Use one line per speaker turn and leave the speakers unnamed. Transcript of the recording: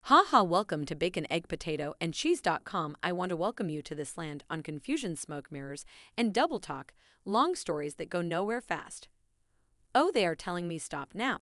Ha, welcome to Bacon, Egg, Potato, and Cheese.com. I want to welcome you to this land on confusion, smoke mirrors, and double talk, long stories that go nowhere fast. Oh, they are telling me stop now.